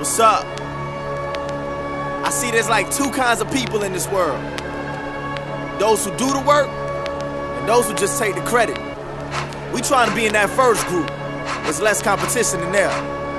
What's up? I see there's like two kinds of people in this world. Those who do the work, and those who just take the credit. We trying to be in that first group. There's less competition in there.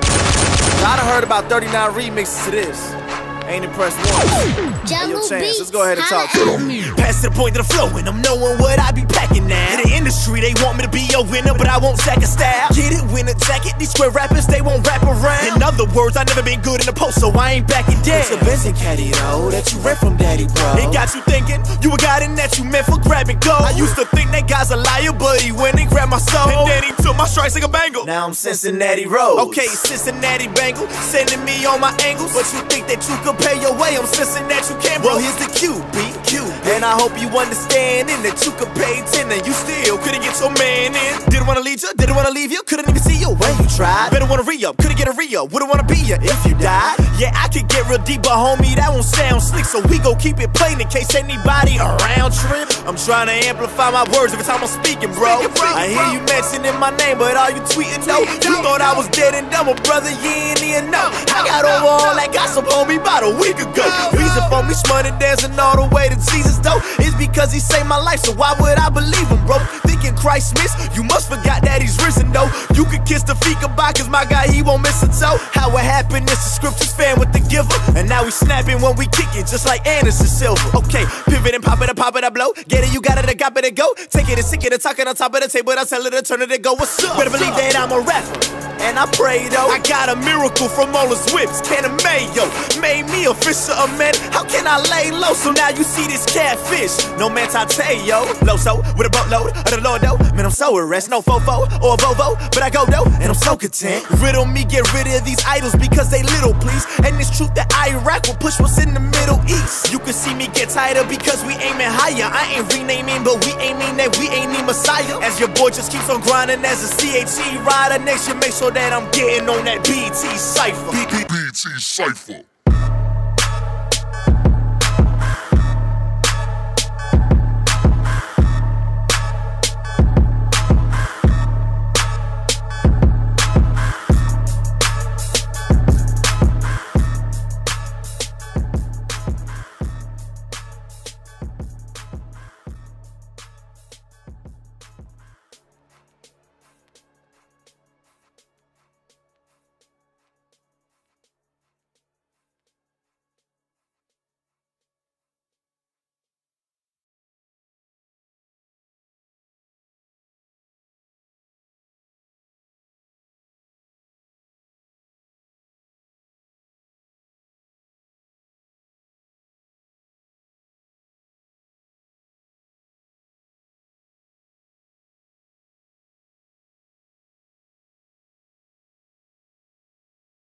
I done heard about 39 remixes to this. Ain't impressed once. Hey, yo, Chance, let's go ahead and talk to them. Past the point that I'm flowing, I'm knowing what I be packing now. In the industry, they want me to be a winner, but I won't sack a style. Get it, win a jacket, these square rappers, they won't rap around. In other words, I never been good in the post, so I ain't backing down. It's a Benson caddy, though, that you rent from daddy, bro. It got you thinking, you a guy in that you meant for grab and go. I used to think that guy's a liar, but he went and grabbed my soul. And then he took my strikes like a bangle. Now I'm Cincinnati Rose. Okay, Cincinnati Bangle, sending me on my angles. But you think that you could pay your way, I'm Cincinnati, you can't, bro. Well, here's the QB. And I hope you understanding that you could pay 10 and you still couldn't get your man in. Didn't wanna lead you, didn't wanna leave you, couldn't even see you when you tried. Better wanna re-up, couldn't get a re-up, wouldn't wanna be ya if you died. Yeah, I could get real deep, but homie, that won't sound slick, so we gon' keep it plain in case anybody around trip. I'm trying to amplify my words every time I'm speaking, bro. I hear you mentioning my name, but are you tweeting though? You thought I was dead and done, but brother, you ain't even know. I got over all that gossip, homie, about a week ago. Reason for me Shmurda dancing all the way to Jesus, though, is because he saved my life, so why would I believe him, bro? Thinking Christ missed, you must forgot that he's risen, though. You could kiss the feet goodbye, cause my guy, he won't miss a toe. How it happened is the scriptures fan with the giver, and now we snapping when we kick it, just like Anderson Silver. Okay, pivot and pop it, I blow. Get it, you got it, I got it, and go. Take it and sick it and talk it on top of the table, I tell it to turn it and go, what's up? Better believe that I'm a rapper, and I pray, though. I got a miracle from all his whips, can of mayo. Made me a fisher of men, how can I lay low? So now you see this catfish, no man yo. Loso, with a boatload of the Lord, though. Man, I'm so at rest, no fofo or a Vovo, but I go, though, and I'm so content. Riddle me, get rid of these idols because they little, please. And it's truth that Iraq will push what's in the Middle East. You can see me get tighter because we aiming higher. I ain't renaming, but we aiming that we ain't need Messiah. As your boy just keeps on grinding as a CHE rider, next year make sure that I'm getting on that BET Cypher. BET Cypher.